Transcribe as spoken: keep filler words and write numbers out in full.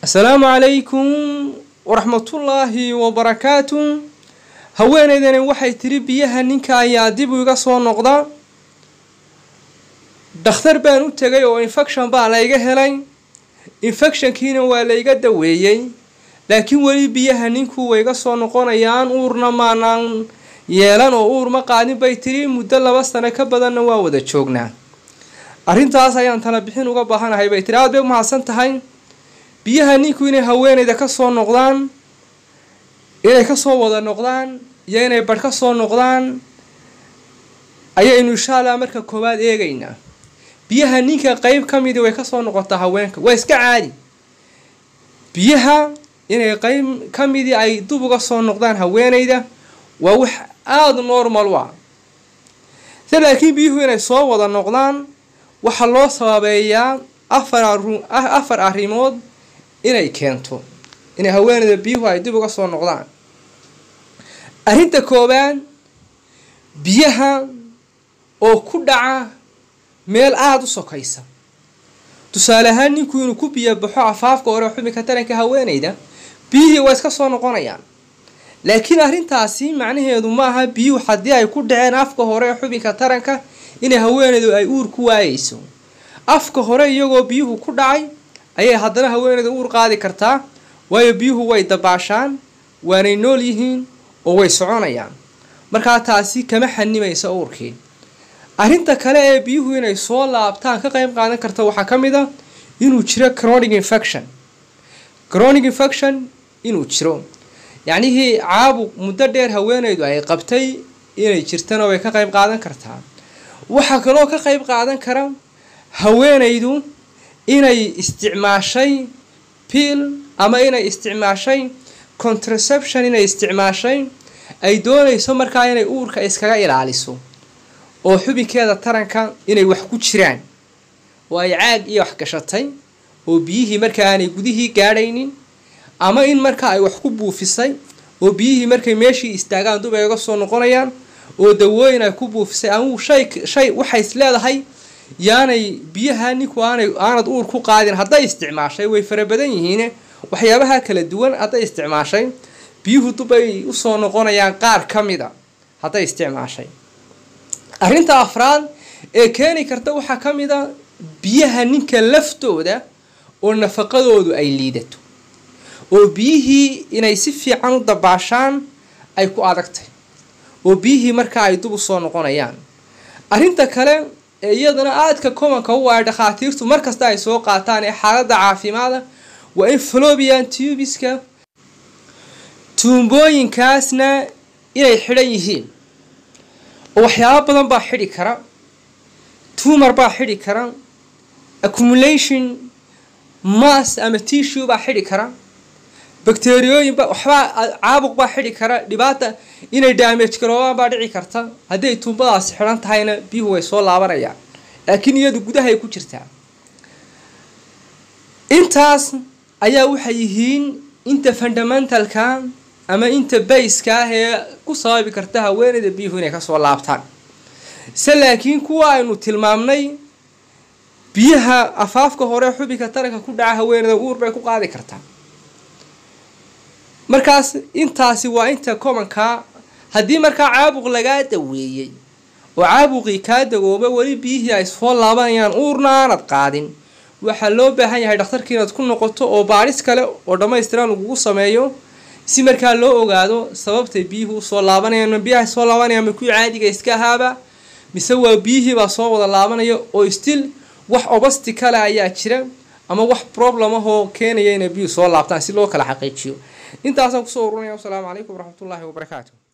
السلام عليكم ورحمة الله وبركاته. هوين إذا وحي تربيها نينكا يا ديبو يقصوا النقطة دختر بانو تجي أو إنفكشن بقى لايجه هلاي إنفكشن كينه ولا يجد ويجي لكن ولي بيها نينكو ويقصوا النقطة يان أورنا ما نان يلان أور ما قاعدين بيتري مدة بس أنا كبدا نواود تشوقنا أرين تاسا يان تنا بحين وقبحنا هاي بيتري عاد بيوم حسن تهين biyaha ninku inay haweeneyda ka soo noqdaan inay ka soo wada noqdaan iyo inay bar ka soo noqdaan ayaynu insha Allah marka koobaad eegaynaa. Biyaha ninka qayb kamid way ka soo noqotaa haweenka waa iska caadi. Biyaha inay qayb kamid ay dub uga soo noqdaan haweeneyda waa wax aad normal ah. Laakiin biyuhu inay soo wada noqdaan waxa loo sababeeyaa afar afar arrimood inay keento inay haweeneyda biyuhu ay dib uga soo noqdaan. Arrinta koobaad biyaha oo ku dhaca meel aad u sokaysa. Tusaale ahaan ninku inuu ku biyo baxo afaafka hore xubinka taranka haweeneyda biyuhu way iska soo noqonayaan. Laakiin arrintaasi macnaheedu ma aha biyuhu haddii ay ku dhaceen afka hore xubinka taranka inay haweeneydu ay uur ku waayeyso. afka hore iyagoo biyuhu ku dhacay ayay haddana haweeneyda uur qaadi kartaa waayo biyuhu way dabaashaan waanay nool yihiin oo way soconayaan marka taasi kama xanimayso uurkii. arrinta kale ee biyuhu inay soo laabtaan ka qayb qaadan karta waxa kamid ah inuu jiro chronic infection. chronic infection inuu jiro yacni caabuq muddo dheer haweeneydu ay qabtay inay jirtana way ka qayb qaadan kartaa. waxa kale oo ka qayb qaadan kara haweeneydu inay isticmaashay pill ama inay isticmaashay contraception inay isticmaashay ay doonayso markaa inay uurka iskaga ilaaliso oo xubinkeeda taranka inay wax ku jiraan oo ay caag iyo wax gashatay oo biyihii markaa aanay gudihii gaadhaynin ama in markaa ay wax ku buufisay oo biyihii markay meeshii istaagaan dub ay uga soo noqonayaan oo dawooyin ay ku buufisay ama shay shay waxay is leedahay yaanay biyaha ninku aanay aanad uur ku qaadin hadday isticmaashay way farabadan yihiin waxyaabaha kala duwan hadday isticmaashay biyuhu dubay u soo noqonayaan qaar kamida hadday isticmaashay. arrinta afraad ee keeni karta waxa kamida biyaha ninka laftooda oo nafaqadoodu ay liidato oo biyihii inay si fiican u dabaashaan ay ku adagtay oo biyihii marka ay dub u soo noqonayaan. arrinta kale iyadana aadka komanka u ah dhakhaatiirtu markasta ay soo qaataan ee xaaladda caafimaadka waa in fallopian tubeska tuumbooyinkaasna inay xidhan yihiin oo waxyaabo badan baa xidhi kara. tumor baa xidhi kara, accumulation mass ama tissue baa xidhi kara, bacteriooyin baa waxba caabuq baa xidhi kara, dhibaata inay damage garoobaan baa dhici karta. haddii tuumbadaas xidhan tahayna biyuhu way soo laabanayaan laakiin iyadu gudaha ay ku jirtaa. intaas ayaa waxay yihiin inta fundamentalka ama inta base-ka ah ee ku sababi karta haweeneyda biyuhu inay ka soo laabtaan. se laakiin kuwa aynu tilmaamnay biyaha afaafka hore xubinka taranka ku dhaca haweeneyda uur bay ku qaadi kartaa. markaas intaasi waa inta komanka. haddii markaa caabuq lagaa daweeyay oo caabuqii kaa dawoobay wali biyihii ay soo laabanayaan uurna aanad qaadin waxaa loo baahan yahay dhakhtarkii inaad ku noqoto oo baadhis kale oo dhammaystiran lagugu sameeyo si markaa loo ogaado sababtay biyuhu soo laabanayaan. biyaha soo laabanayaan ma kuwii caadiga iska ahaaba mise waa biyihii baa soo wada laabanaya oo still wax obasti kale ayaa jira ama wax problem ah oo keenaya inay biyuhu soo laabtaan si loo kala xaqiijiyo. intaasaan kusoo ururinayaa. Assalaamu calaykum waraxmatullaahi wabarakaatuh.